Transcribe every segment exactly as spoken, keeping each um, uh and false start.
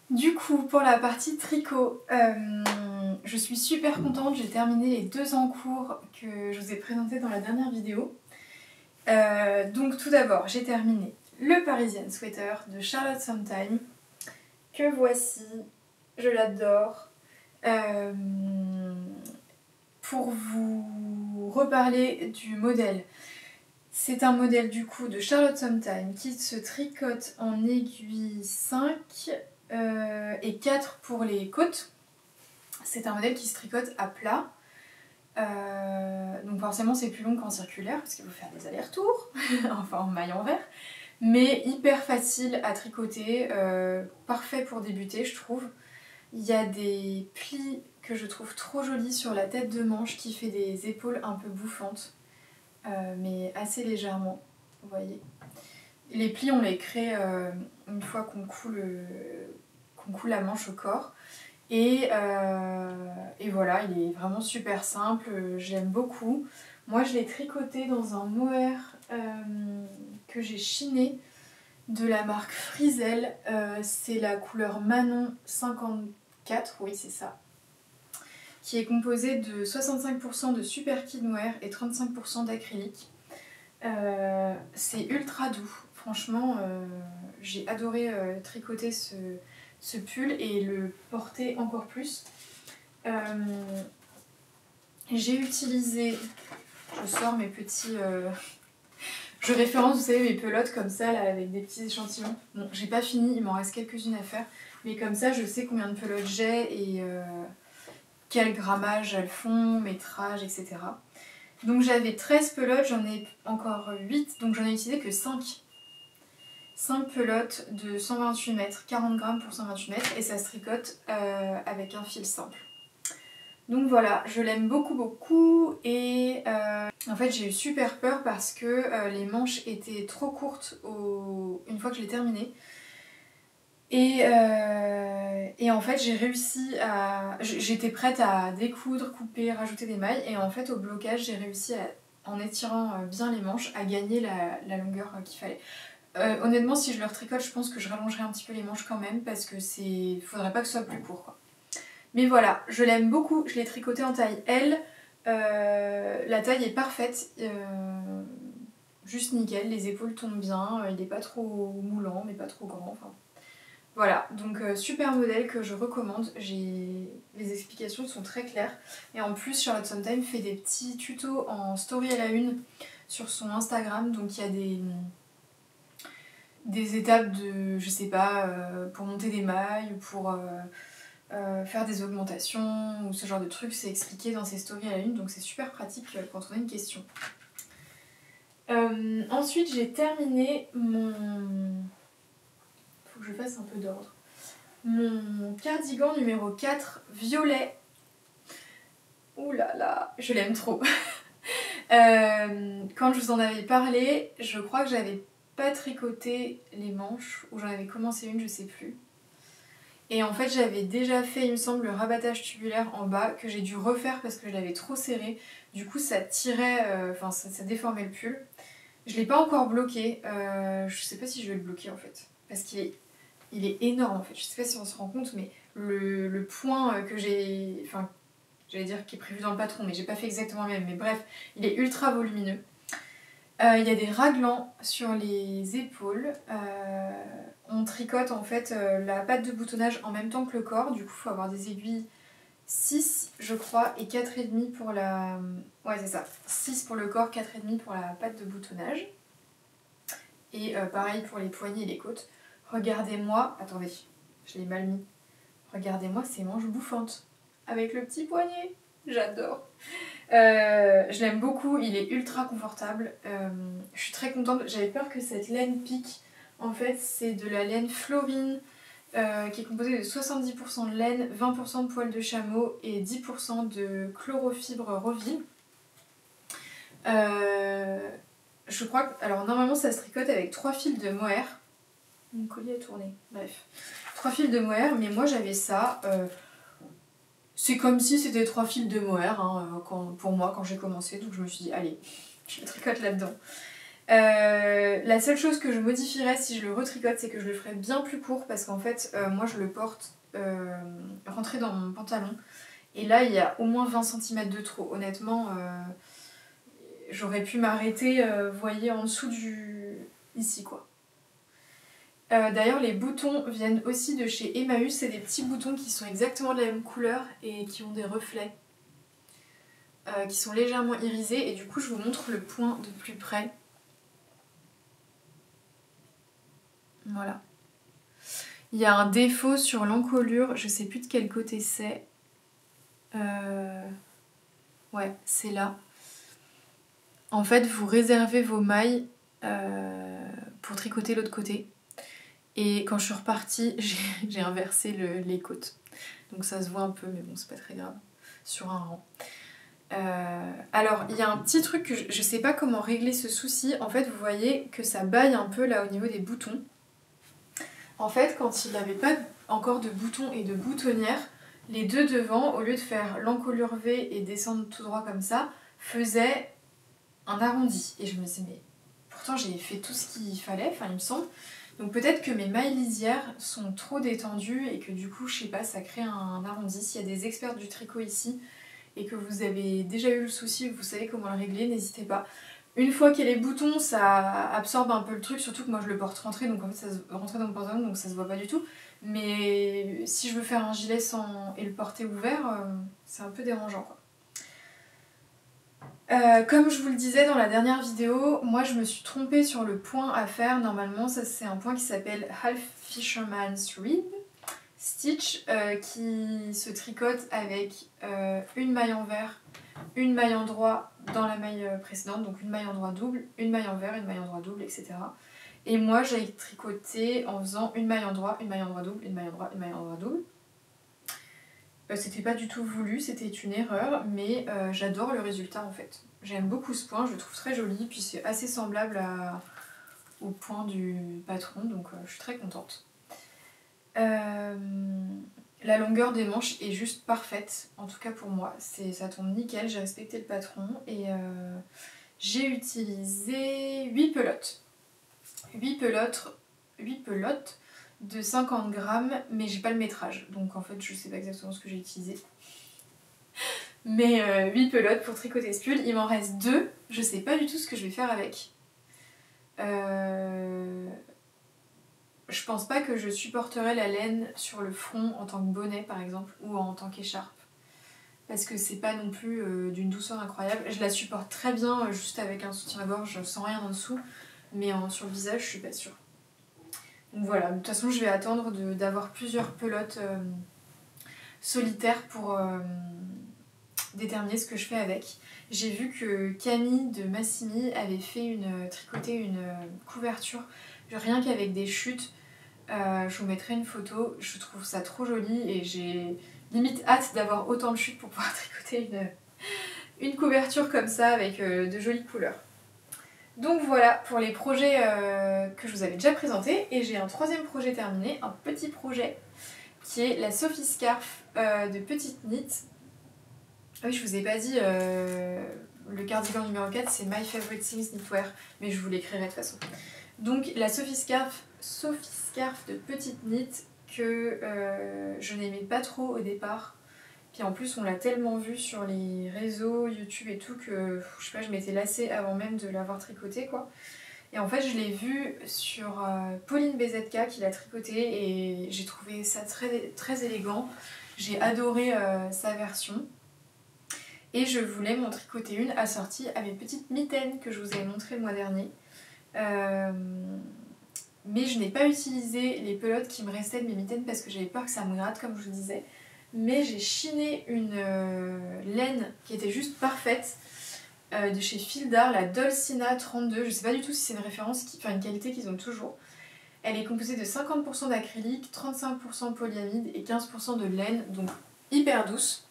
Du coup, pour la partie tricot, euh, je suis super contente, j'ai terminé les deux en cours que je vous ai présentés dans la dernière vidéo. Euh, donc tout d'abord, j'ai terminé le Parisian Sweater de Charlotte Sometime, que voici, je l'adore. Euh, pour vous reparler du modèle, c'est un modèle du coup de Charlotte Sometime qui se tricote en aiguille cinq euh, et quatre pour les côtes. C'est un modèle qui se tricote à plat. Euh, donc forcément c'est plus long qu'en circulaire parce qu'il faut faire des allers-retours, enfin en maille envers. Mais hyper facile à tricoter, euh, parfait pour débuter je trouve. Il y a des plis que je trouve trop jolis sur la tête de manche qui fait des épaules un peu bouffantes. Euh, mais assez légèrement, vous voyez. Les plis on les crée euh, une fois qu'on coule, qu'on coule la manche au corps. Et, euh, et voilà, il est vraiment super simple, j'aime beaucoup. Moi je l'ai tricoté dans un mohair euh, que j'ai chiné de la marque Frisel. Euh, c'est la couleur Manon cinquante-quatre, oui c'est ça. Qui est composé de soixante-cinq pour cent de super kid mohair et trente-cinq pour cent d'acrylique. Euh, c'est ultra doux, franchement euh, j'ai adoré euh, tricoter ce, ce pull et le porter encore plus. Euh, j'ai utilisé, je sors mes petits, euh, je référence vous savez mes pelotes comme ça là avec des petits échantillons. Bon j'ai pas fini, il m'en reste quelques-unes à faire, mais comme ça je sais combien de pelotes j'ai et euh, quel grammage elles font, métrage, et cetera. Donc j'avais treize pelotes, j'en ai encore huit, donc j'en ai utilisé que cinq. cinq pelotes de cent vingt-huit mètres, quarante grammes pour cent vingt-huit mètres, et ça se tricote euh, avec un fil simple. Donc voilà, je l'aime beaucoup beaucoup, et euh, en fait j'ai eu super peur parce que euh, les manches étaient trop courtes au... une fois que je l'ai terminé. Et, euh, et en fait j'ai réussi à... J'étais prête à découdre, couper, rajouter des mailles, et en fait au blocage j'ai réussi à, en étirant bien les manches, à gagner la, la longueur qu'il fallait. Euh, honnêtement si je le retricote je pense que je rallongerai un petit peu les manches quand même parce que c'est... faudrait pas que ce soit plus court quoi. Mais voilà, je l'aime beaucoup, je l'ai tricoté en taille L, euh, la taille est parfaite, euh, juste nickel, les épaules tombent bien, il est pas trop moulant mais pas trop grand, enfin... Voilà, donc euh, super modèle que je recommande, les explications sont très claires. Et en plus Charlotte Sometime fait des petits tutos en story à la une sur son Instagram, donc il y a des, des étapes de, je sais pas, euh, pour monter des mailles, pour euh, euh, faire des augmentations ou ce genre de trucs, c'est expliqué dans ses stories à la une, donc c'est super pratique quand on a une question. Euh, ensuite j'ai terminé mon... Faut que je fasse un peu d'ordre. Mon cardigan numéro quatre, violet. Ouh là là, je l'aime trop. euh, quand je vous en avais parlé, je crois que j'avais pas tricoté les manches, ou j'en avais commencé une, je sais plus. Et en fait j'avais déjà fait, il me semble, le rabattage tubulaire en bas, que j'ai dû refaire parce que je l'avais trop serré. Du coup ça tirait, enfin euh, ça, ça déformait le pull. Je l'ai pas encore bloqué, euh, je sais pas si je vais le bloquer en fait, parce qu'il est... Il est énorme en fait, je sais pas si on se rend compte, mais le, le point que j'ai, enfin, j'allais dire qui est prévu dans le patron, mais j'ai pas fait exactement le même, mais bref, il est ultra volumineux. Euh, il y a des raglans sur les épaules, euh, on tricote en fait euh, la patte de boutonnage en même temps que le corps, du coup il faut avoir des aiguilles six je crois, et quatre virgule cinq pour la... Ouais c'est ça, six pour le corps, quatre virgule cinq pour la patte de boutonnage. Et euh, pareil pour les poignets et les côtes. Regardez-moi, attendez, je l'ai mal mis. Regardez-moi ces manches bouffantes avec le petit poignet, j'adore. Euh, je l'aime beaucoup, il est ultra confortable. Euh, je suis très contente, j'avais peur que cette laine pique. En fait, c'est de la laine Florine euh, qui est composée de soixante-dix pour cent de laine, vingt pour cent de poils de chameau et dix pour cent de chlorofibre Roville. Euh, je crois que, alors normalement ça se tricote avec trois fils de mohair. Mon collier a tourné, bref. Trois fils de mohair, mais moi j'avais ça. Euh, c'est comme si c'était trois fils de mohair hein, quand, pour moi quand j'ai commencé, donc je me suis dit allez, je le tricote là-dedans. Euh, la seule chose que je modifierais si je le retricote, c'est que je le ferais bien plus court parce qu'en fait, euh, moi je le porte euh, rentré dans mon pantalon et là il y a au moins vingt centimètres de trop. Honnêtement, euh, j'aurais pu m'arrêter, euh, vous voyez, en dessous du... ici quoi. Euh, D'ailleurs, les boutons viennent aussi de chez Emmaüs, c'est des petits boutons qui sont exactement de la même couleur et qui ont des reflets, euh, qui sont légèrement irisés et du coup je vous montre le point de plus près. Voilà. Il y a un défaut sur l'encolure, je sais plus de quel côté c'est. Euh... Ouais, c'est là. En fait, vous réservez vos mailles euh, pour tricoter l'autre côté. Et quand je suis repartie, j'ai inversé le, les côtes. Donc ça se voit un peu, mais bon, c'est pas très grave. Sur un rang. Euh, alors, il y a un petit truc que je, je sais pas comment régler ce souci. En fait, vous voyez que ça baille un peu là au niveau des boutons. En fait, quand il n'avait pas encore de boutons et de boutonnières, les deux devant, au lieu de faire l'encolure V et descendre tout droit comme ça, faisaient un arrondi. Et je me disais, mais pourtant j'ai fait tout ce qu'il fallait, enfin il me semble. Donc peut-être que mes mailles lisières sont trop détendues et que du coup, je sais pas, ça crée un arrondi. S'il y a des experts du tricot ici et que vous avez déjà eu le souci, vous savez comment le régler, n'hésitez pas. Une fois qu'il y a les boutons, ça absorbe un peu le truc, surtout que moi je le porte rentré, donc en fait ça se rentré dans mon pantalon, donc ça se voit pas du tout. Mais si je veux faire un gilet sans et le porter ouvert, euh, c'est un peu dérangeant quoi. Euh, comme je vous le disais dans la dernière vidéo, moi je me suis trompée sur le point à faire. Normalement, ça c'est un point qui s'appelle Half Fisherman's Rib Stitch, euh, qui se tricote avec euh, une maille envers, une maille endroit dans la maille précédente, donc une maille endroit double, une maille envers, une maille endroit double, et cetera. Et moi j'ai tricoté en faisant une maille endroit, une maille endroit double, une maille endroit, une maille endroit double. Euh, c'était pas du tout voulu, c'était une erreur, mais euh, j'adore le résultat en fait. J'aime beaucoup ce point, je le trouve très joli, puis c'est assez semblable à... au point du patron, donc euh, je suis très contente. Euh... La longueur des manches est juste parfaite, en tout cas pour moi, ça tombe nickel, j'ai respecté le patron et euh, j'ai utilisé huit pelotes. huit pelotes, huit pelotes de cinquante grammes, mais j'ai pas le métrage, donc en fait je sais pas exactement ce que j'ai utilisé. Mais euh, huit pelotes pour tricoter ce pull, il m'en reste deux, je sais pas du tout ce que je vais faire avec. Euh... Je pense pas que je supporterai la laine sur le front en tant que bonnet par exemple, ou en tant qu'écharpe. Parce que c'est pas non plus euh, d'une douceur incroyable. Je la supporte très bien euh, juste avec un soutien-gorge sans rien en dessous, mais en, sur le visage je suis pas sûre. Donc voilà, de toute façon je vais attendre d'avoir plusieurs pelotes euh, solitaires pour euh, déterminer ce que je fais avec. J'ai vu que Camille de Massimi avait fait une, tricoté une couverture rien qu'avec des chutes. Euh, je vous mettrai une photo, je trouve ça trop joli et j'ai limite hâte d'avoir autant de chutes pour pouvoir tricoter une, une couverture comme ça avec euh, de jolies couleurs. Donc voilà pour les projets euh, que je vous avais déjà présentés et j'ai un troisième projet terminé, un petit projet qui est la Sophie Scarf euh, de Petite Knit. Ah oui, je vous ai pas dit, euh, le cardigan numéro quatre c'est My Favorite Things Knitwear, mais je vous l'écrirai de toute façon. Donc la Sophie Scarf, Sophie Scarf de Petite Knit que euh, je n'aimais pas trop au départ. Puis en plus on l'a tellement vue sur les réseaux, YouTube et tout que je sais pas, je m'étais lassée avant même de l'avoir tricoté quoi. Et en fait je l'ai vue sur euh, Pauline B Z K qui l'a tricoté et j'ai trouvé ça très, très élégant. J'ai adoré euh, sa version. Et je voulais m'en tricoter une assortie à mes petites mitaines que je vous avais montré le mois dernier. Euh, mais je n'ai pas utilisé les pelotes qui me restaient de mes mitaines parce que j'avais peur que ça me gratte comme je vous disais. Mais j'ai chiné une euh, laine qui était juste parfaite euh, de chez Fildar, la Dolcina trente-deux. Je sais pas du tout si c'est une référence, qui, enfin une qualité qu'ils ont toujours. Elle est composée de cinquante pour cent d'acrylique, trente-cinq pour cent polyamide et quinze pour cent de laine, donc hyper douce.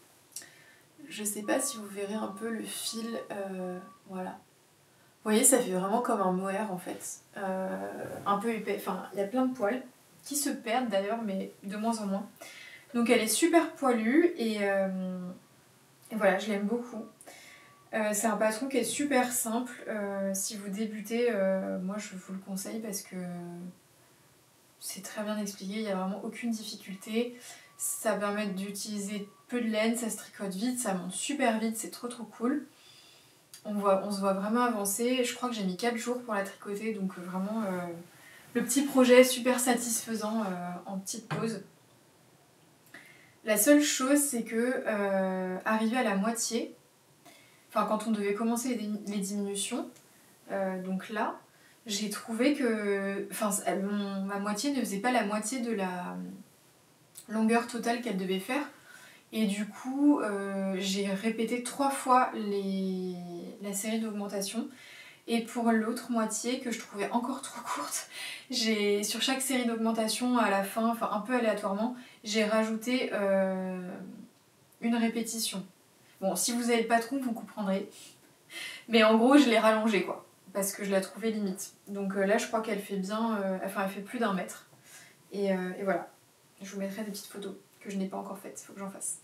Je sais pas si vous verrez un peu le fil, euh, voilà. Vous voyez, ça fait vraiment comme un mohair en fait, euh, un peu épais, enfin il y a plein de poils qui se perdent d'ailleurs, mais de moins en moins. Donc elle est super poilue et, euh, et voilà, je l'aime beaucoup. Euh, c'est un patron qui est super simple. Euh, si vous débutez, euh, moi je vous le conseille parce que c'est très bien expliqué, il n'y a vraiment aucune difficulté. Ça permet d'utiliser peu de laine, ça se tricote vite, ça monte super vite, c'est trop trop cool. On, voit, on se voit vraiment avancer. Je crois que j'ai mis quatre jours pour la tricoter, donc vraiment euh, le petit projet super satisfaisant euh, en petite pause. La seule chose, c'est que euh, arrivé à la moitié, enfin quand on devait commencer les, les diminutions, euh, donc là, j'ai trouvé que enfin, mon, ma moitié ne faisait pas la moitié de la longueur totale qu'elle devait faire. Et du coup, euh, j'ai répété trois fois les... la série d'augmentation. Et pour l'autre moitié, que je trouvais encore trop courte, j'ai sur chaque série d'augmentation, à la fin, enfin un peu aléatoirement, j'ai rajouté euh, une répétition. Bon, si vous avez le patron, vous comprendrez. Mais en gros, je l'ai rallongée, quoi. Parce que je la trouvais limite. Donc euh, là, je crois qu'elle fait bien... Euh, enfin, elle fait plus d'un mètre. Et, euh, et voilà. Je vous mettrai des petites photos que je n'ai pas encore faites. Il faut que j'en fasse.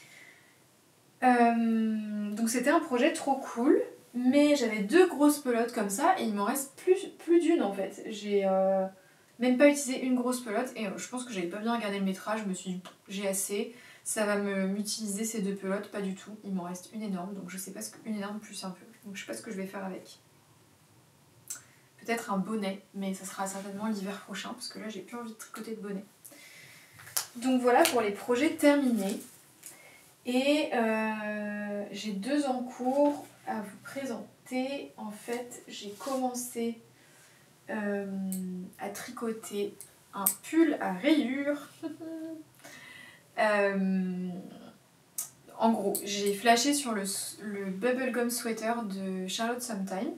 Euh, donc c'était un projet trop cool. Mais j'avais deux grosses pelotes comme ça. Et il m'en reste plus, plus d'une, en fait. J'ai euh, même pas utilisé une grosse pelote. Et euh, je pense que j'avais pas bien regardé le métrage. Je me suis dit, j'ai assez. Ça va me m'utiliser ces deux pelotes. Pas du tout. Il m'en reste une énorme. Donc je sais pas ce que... Une énorme plus un peu. Donc je sais pas ce que je vais faire avec. Peut-être un bonnet, mais ça sera certainement l'hiver prochain, parce que là j'ai plus envie de tricoter de bonnet. Donc voilà pour les projets terminés. Et euh, j'ai deux en cours à vous présenter. En fait, j'ai commencé euh, à tricoter un pull à rayures. euh, en gros, j'ai flashé sur le, le Bubblegum Sweater de Charlotte Sometime.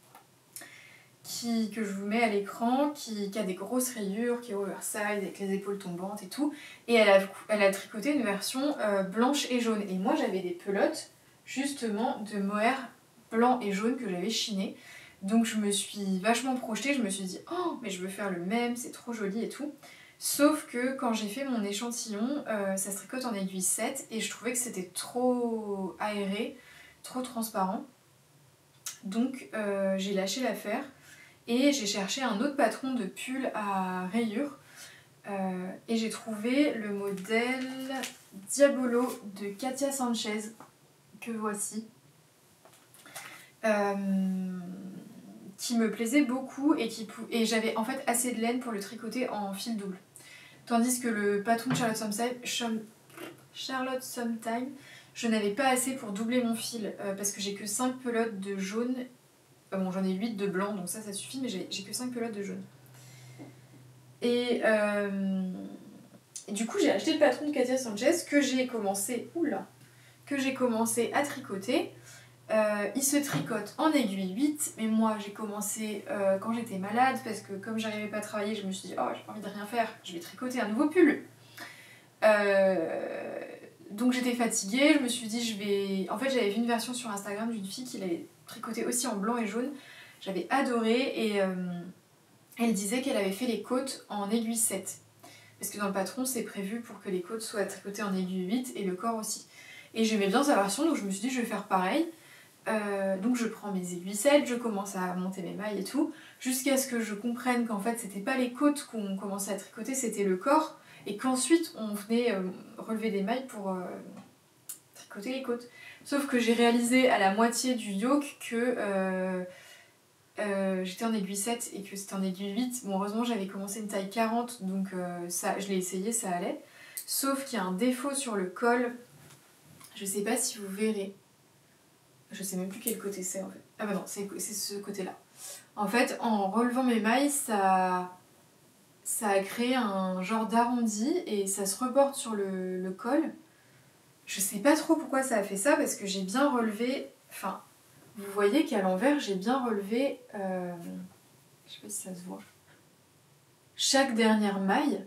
Qui, que je vous mets à l'écran, qui, qui a des grosses rayures, qui est oversize, avec les épaules tombantes et tout. Et elle a, elle a tricoté une version euh, blanche et jaune. Et moi j'avais des pelotes, justement, de mohair blanc et jaune que j'avais chiné. Donc je me suis vachement projetée, je me suis dit « Oh, mais je veux faire le même, c'est trop joli et tout ». Sauf que quand j'ai fait mon échantillon, euh, ça se tricote en aiguille sept et je trouvais que c'était trop aéré, trop transparent. Donc euh, j'ai lâché l'affaire. Et j'ai cherché un autre patron de pull à rayures. Euh, et j'ai trouvé le modèle Diabolo de Katia Sanchez, que voici. Euh, qui me plaisait beaucoup et, qui, et j'avais en fait assez de laine pour le tricoter en fil double. Tandis que le patron de Charlotte Sometime, Charlotte Sometime je n'avais pas assez pour doubler mon fil euh, parce que j'ai que cinq pelotes de jaune. Bon, j'en ai huit de blanc, donc ça, ça suffit, mais j'ai que cinq pelotes de jaune. Et, euh, et du coup, j'ai acheté le patron de Katia Sanchez que j'ai commencé, oula, que j'ai commencé à tricoter. Euh, il se tricote en aiguille huit, mais moi, j'ai commencé euh, quand j'étais malade, parce que comme j'arrivais pas à travailler, je me suis dit, oh, j'ai pas envie de rien faire, je vais tricoter un nouveau pull. Euh, donc j'étais fatiguée, je me suis dit, je vais... En fait, j'avais vu une version sur Instagram d'une fille qui l'avait tricoté aussi en blanc et jaune. J'avais adoré et euh, elle disait qu'elle avait fait les côtes en aiguille sept. Parce que dans le patron, c'est prévu pour que les côtes soient tricotées en aiguille huit et le corps aussi. Et j'aimais bien sa version, donc je me suis dit je vais faire pareil. Euh, donc je prends mes aiguilles sept, je commence à monter mes mailles et tout, jusqu'à ce que je comprenne qu'en fait c'était pas les côtes qu'on commençait à tricoter, c'était le corps, et qu'ensuite on venait euh, relever des mailles pour euh, tricoter les côtes. Sauf que j'ai réalisé à la moitié du yoke que euh, euh, j'étais en aiguille sept et que c'était en aiguille huit. Bon, heureusement j'avais commencé une taille quarante, donc euh, ça, je l'ai essayé, ça allait. Sauf qu'il y a un défaut sur le col, je sais pas si vous verrez. Je sais même plus quel côté c'est en fait. Ah bah non, c'est ce côté-là. En fait, en relevant mes mailles, ça, ça a créé un genre d'arrondi et ça se reporte sur le, le col. Je sais pas trop pourquoi ça a fait ça parce que j'ai bien relevé... Enfin, vous voyez qu'à l'envers, j'ai bien relevé... Euh, je sais pas si ça se voit. Chaque dernière maille.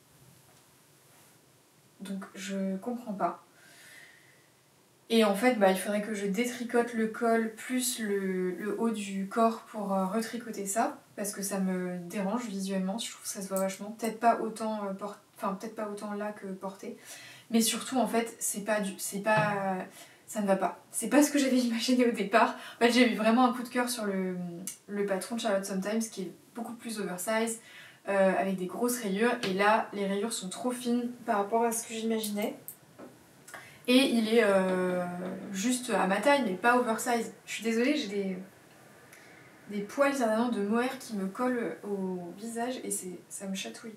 Donc je comprends pas. Et en fait, bah, il faudrait que je détricote le col plus le, le haut du corps pour euh, retricoter ça, parce que ça me dérange visuellement, je trouve que ça se voit vachement. Peut-être pas autant, euh, port... enfin, peut-être pas autant là que porté, mais surtout en fait, c'est pas du... c'est pas... ça ne va pas. C'est pas ce que j'avais imaginé au départ. En fait, j'ai eu vraiment un coup de cœur sur le, le patron de Charlotte Sometimes qui est beaucoup plus oversize, euh, avec des grosses rayures. Et là, les rayures sont trop fines par rapport à ce que j'imaginais. Et il est euh, juste à ma taille, mais pas oversize. Je suis désolée, j'ai des, des poils certainement de mohair qui me collent au visage et ça me chatouille.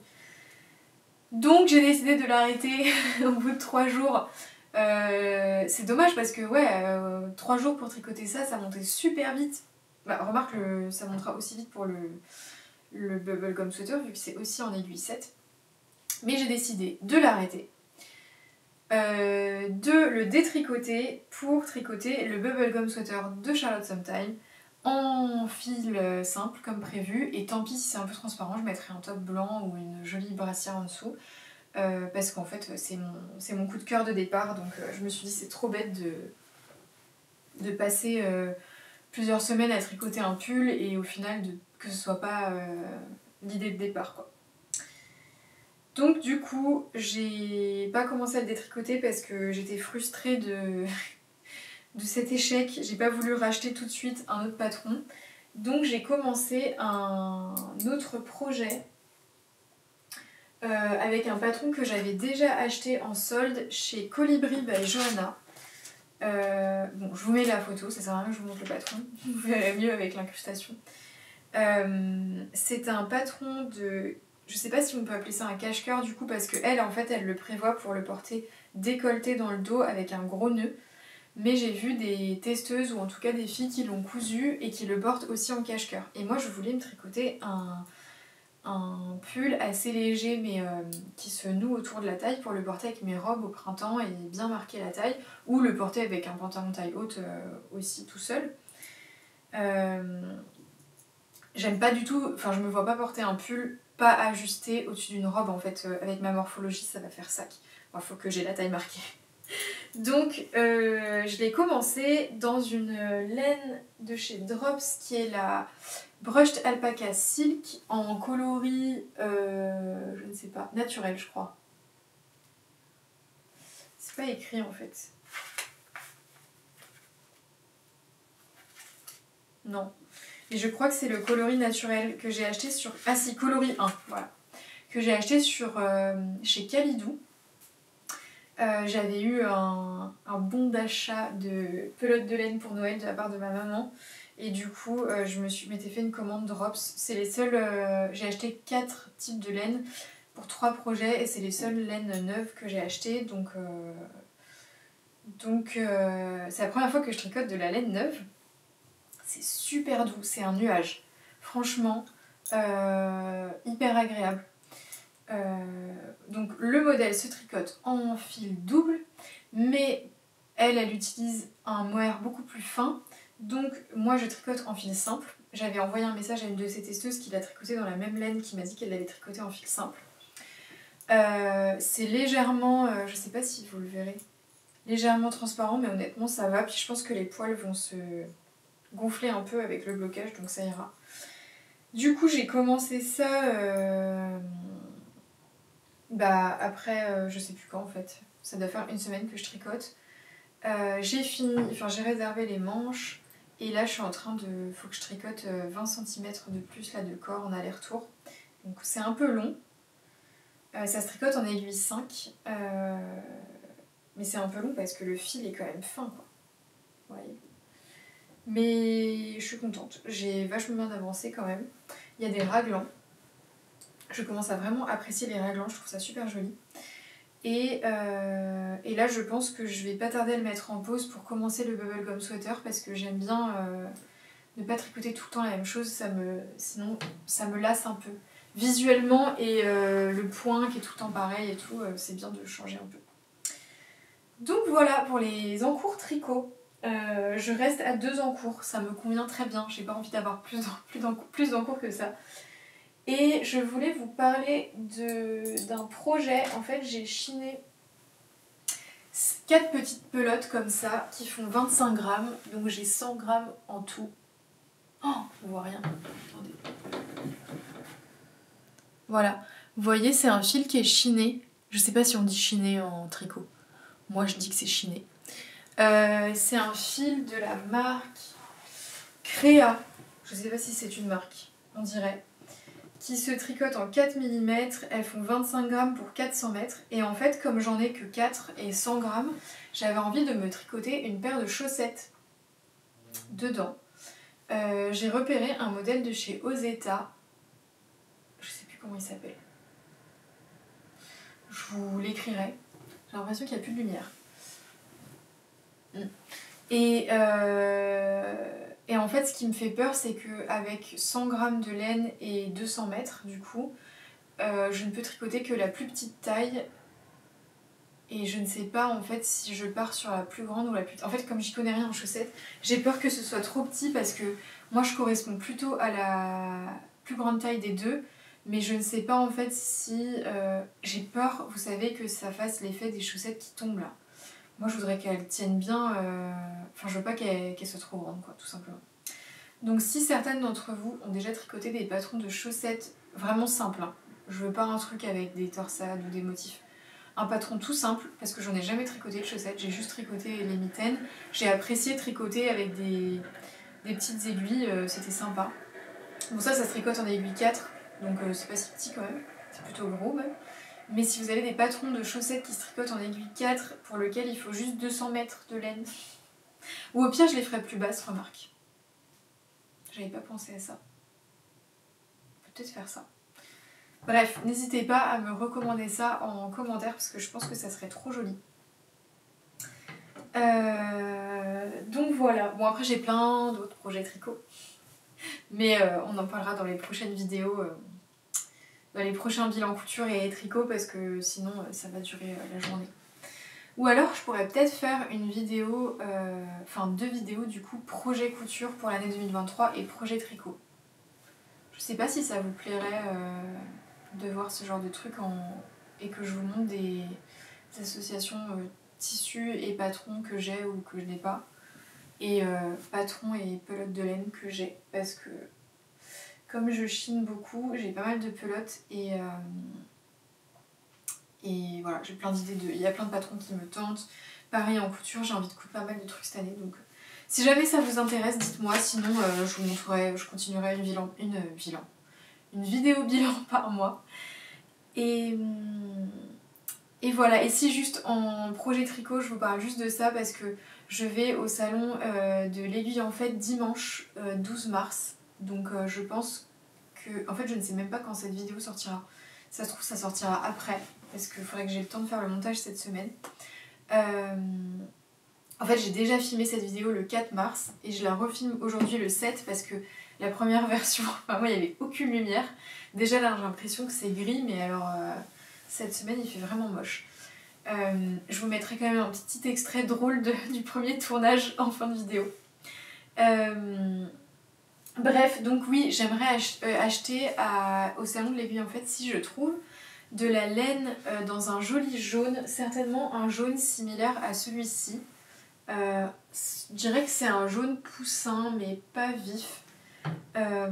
Donc j'ai décidé de l'arrêter au bout de trois jours. Euh, c'est dommage parce que ouais, euh, trois jours pour tricoter ça, ça montait super vite. Bah, remarque, le, ça montera aussi vite pour le, le bubblegum sweater vu que c'est aussi en aiguille sept. Mais j'ai décidé de l'arrêter. Euh, de le détricoter pour tricoter le bubblegum sweater de Charlotte Sometimes en fil simple comme prévu, et tant pis si c'est un peu transparent, je mettrai un top blanc ou une jolie brassière en dessous, euh, parce qu'en fait c'est mon, c'est mon coup de cœur de départ, donc euh, je me suis dit c'est trop bête de, de passer euh, plusieurs semaines à tricoter un pull et au final de, que ce soit pas euh, l'idée de départ quoi. Donc du coup, j'ai pas commencé à le détricoter parce que j'étais frustrée de, de cet échec. J'ai pas voulu racheter tout de suite un autre patron. Donc j'ai commencé un autre projet euh, avec un patron que j'avais déjà acheté en solde chez Colibri by Johanna. Euh, bon, je vous mets la photo, ça sert à rien que je vous montre le patron. Vous verrez mieux avec l'incrustation. Euh, c'est un patron de... Je sais pas si on peut appeler ça un cache-cœur du coup, parce que elle en fait elle le prévoit pour le porter décolleté dans le dos avec un gros nœud. Mais j'ai vu des testeuses ou en tout cas des filles qui l'ont cousu et qui le portent aussi en cache-cœur. Et moi je voulais me tricoter un, un pull assez léger mais euh, qui se noue autour de la taille pour le porter avec mes robes au printemps et bien marquer la taille, ou le porter avec un pantalon taille haute euh, aussi tout seul. Euh, J'aime pas du tout, enfin je me vois pas porter un pull pas ajusté au-dessus d'une robe en fait, euh, avec ma morphologie ça va faire sac. Il faut que j'ai la taille marquée. Donc euh, je l'ai commencé dans une laine de chez Drops qui est la Brushed Alpaca Silk en coloris, euh, je ne sais pas, naturel je crois. C'est pas écrit en fait. Non. Et je crois que c'est le coloris naturel que j'ai acheté sur... Ah si, coloris un, voilà. Que j'ai acheté sur, euh, chez Kalidou. Euh, J'avais eu un, un bon d'achat de pelote de laine pour Noël de la part de ma maman. Et du coup, euh, je me suis, m'étais fait une commande Drops. C'est les seuls... Euh, j'ai acheté quatre types de laine pour trois projets. Et c'est les seules laines neuves que j'ai achetées. Donc, euh, donc euh, c'est la première fois que je tricote de la laine neuve. C'est super doux, c'est un nuage. Franchement, euh, hyper agréable. Euh, donc le modèle se tricote en fil double, mais elle, elle utilise un mohair beaucoup plus fin. Donc moi je tricote en fil simple. J'avais envoyé un message à une de ses testeuses qui l'a tricoté dans la même laine, qui m'a dit qu'elle l'avait tricoté en fil simple. Euh, c'est légèrement, euh, je sais pas si vous le verrez, légèrement transparent, mais honnêtement ça va. Puis je pense que les poils vont se... gonfler un peu avec le blocage, donc ça ira. Du coup j'ai commencé ça euh, bah après euh, je sais plus quand en fait, ça doit faire une semaine que je tricote. Euh, j'ai fini, enfin j'ai réservé les manches et là je suis en train de, faut que je tricote vingt centimètres de plus là de corps en aller-retour, donc c'est un peu long. Euh, ça se tricote en aiguille cinq, euh, mais c'est un peu long parce que le fil est quand même fin quoi, vous voyez. Mais je suis contente, j'ai vachement bien avancé quand même. Il y a des raglans. Je commence à vraiment apprécier les raglans, je trouve ça super joli. Et, euh, et là je pense que je vais pas tarder à le mettre en pause pour commencer le bubblegum sweater parce que j'aime bien euh, ne pas tricoter tout le temps la même chose, ça me, sinon ça me lasse un peu. Visuellement et euh, le point qui est tout le temps pareil et tout, euh, c'est bien de changer un peu. Donc voilà pour les encours tricot. Euh, je reste à deux encours, ça me convient très bien, j'ai pas envie d'avoir plus d'encours plus d'encours que ça. Et je voulais vous parler d'un projet, en fait j'ai chiné quatre petites pelotes comme ça qui font vingt-cinq grammes, donc j'ai cent grammes en tout. Oh, on voit rien, attendez. Voilà, vous voyez c'est un fil qui est chiné, je sais pas si on dit chiné en tricot, moi je dis que c'est chiné. Euh, c'est un fil de la marque Créa, je sais pas si c'est une marque, on dirait, qui se tricote en quatre millimètres, elles font vingt-cinq grammes pour quatre cents mètres, et en fait comme j'en ai que quatre et cent grammes, j'avais envie de me tricoter une paire de chaussettes dedans. Euh, j'ai repéré un modèle de chez Ozeta, je sais plus comment il s'appelle, je vous l'écrirai, j'ai l'impression qu'il n'y a plus de lumière. Et, euh, et en fait ce qui me fait peur c'est qu'avec cent grammes de laine et deux cents mètres du coup, euh, je ne peux tricoter que la plus petite taille. Et je ne sais pas en fait si je pars sur la plus grande ou la plus... En fait comme j'y connais rien en chaussettes, j'ai peur que ce soit trop petit parce que moi je corresponds plutôt à la plus grande taille des deux. Mais je ne sais pas en fait si... Euh... J'ai peur, vous savez, que ça fasse l'effet des chaussettes qui tombent là. Moi je voudrais qu'elles tiennent bien... Euh... Enfin je veux pas qu'elles qu'elles soient trop grandes quoi, tout simplement. Donc si certaines d'entre vous ont déjà tricoté des patrons de chaussettes vraiment simples, hein. Je veux pas un truc avec des torsades ou des motifs. Un patron tout simple, parce que j'en ai jamais tricoté de chaussettes, j'ai juste tricoté les mitaines. J'ai apprécié tricoter avec des, des petites aiguilles, euh, c'était sympa. Bon ça, ça se tricote en aiguille quatre, donc euh, c'est pas si petit quand même, c'est plutôt gros même. Mais si vous avez des patrons de chaussettes qui se tricotent en aiguille quatre, pour lequel il faut juste deux cents mètres de laine, ou au pire je les ferai plus basses, remarque. J'avais pas pensé à ça. On peut peut-être faire ça. Bref, n'hésitez pas à me recommander ça en commentaire parce que je pense que ça serait trop joli. Euh, donc voilà, bon après j'ai plein d'autres projets tricot, mais euh, on en parlera dans les prochaines vidéos, euh, dans les prochains bilans couture et tricot parce que sinon euh, ça va durer euh, la journée. Ou alors je pourrais peut-être faire une vidéo, euh, enfin deux vidéos du coup, projet couture pour l'année deux mille vingt-trois et projet tricot. Je sais pas si ça vous plairait... Euh, de voir ce genre de trucs en... et que je vous montre des, des associations euh, tissus et patrons que j'ai ou que je n'ai pas, et euh, patrons et pelotes de laine que j'ai, parce que comme je chine beaucoup, j'ai pas mal de pelotes et, euh, et voilà, j'ai plein d'idées, de... il y a plein de patrons qui me tentent. Pareil en couture, j'ai envie de couper pas mal de trucs cette année, donc si jamais ça vous intéresse, dites-moi, sinon euh, je vous montrerai, je continuerai une, bilan, une, euh, bilan, une vidéo bilan par mois. Et, et voilà, et si juste en projet tricot, je vous parle juste de ça parce que je vais au salon euh, de l'aiguille en fait dimanche euh, douze mars. Donc euh, je pense que... En fait je ne sais même pas quand cette vidéo sortira. Ça se trouve ça sortira après parce qu'il faudrait que j'ai le temps de faire le montage cette semaine. Euh... En fait j'ai déjà filmé cette vidéo le quatre mars et je la refilme aujourd'hui le sept parce que la première version, enfin moi il n'y avait aucune lumière. Déjà là j'ai l'impression que c'est gris, mais alors euh, cette semaine il fait vraiment moche. Euh, je vous mettrai quand même un petit extrait drôle de, du premier tournage en fin de vidéo. Euh, bref, donc oui, j'aimerais ach euh, acheter à, au salon de l'aiguille en fait, si je trouve, de la laine euh, dans un joli jaune, certainement un jaune similaire à celui-ci. Euh, je dirais que c'est un jaune poussin mais pas vif. Euh,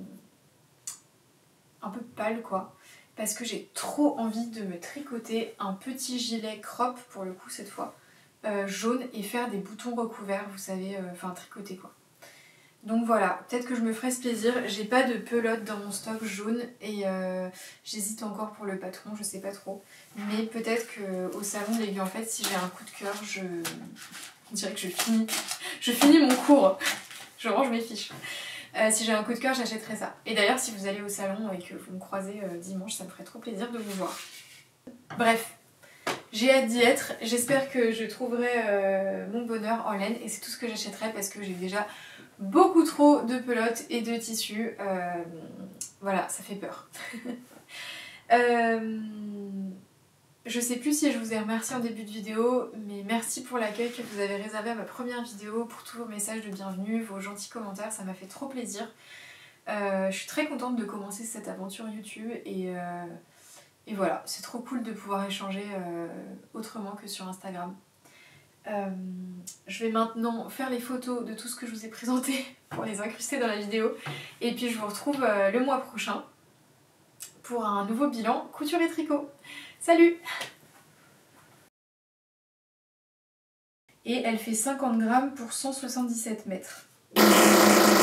un peu pâle quoi, parce que j'ai trop envie de me tricoter un petit gilet crop pour le coup cette fois, euh, jaune, et faire des boutons recouverts, vous savez, euh, enfin tricoter quoi. Donc voilà, peut-être que je me ferai ce plaisir. J'ai pas de pelote dans mon stock jaune et euh, j'hésite encore pour le patron, je sais pas trop, mais peut-être qu'au salon de l'aiguille en fait, si j'ai un coup de cœur, je... je dirais que je finis, je finis mon cours, je range mes fiches. Euh, si j'ai un coup de cœur, j'achèterai ça. Et d'ailleurs, si vous allez au salon et que vous me croisez euh, dimanche, ça me ferait trop plaisir de vous voir. Bref, j'ai hâte d'y être. J'espère que je trouverai euh, mon bonheur en laine et c'est tout ce que j'achèterai parce que j'ai déjà beaucoup trop de pelotes et de tissus. Euh, voilà, ça fait peur. euh... Je sais plus si je vous ai remercié en début de vidéo, mais merci pour l'accueil que vous avez réservé à ma première vidéo, pour tous vos messages de bienvenue, vos gentils commentaires, ça m'a fait trop plaisir. Euh, je suis très contente de commencer cette aventure YouTube et, euh, et voilà, c'est trop cool de pouvoir échanger euh, autrement que sur Instagram. Euh, je vais maintenant faire les photos de tout ce que je vous ai présenté pour les incruster dans la vidéo et puis je vous retrouve euh, le mois prochain pour un nouveau bilan couture et tricot. Salut! et elle fait cinquante grammes pour cent soixante-dix-sept mètres.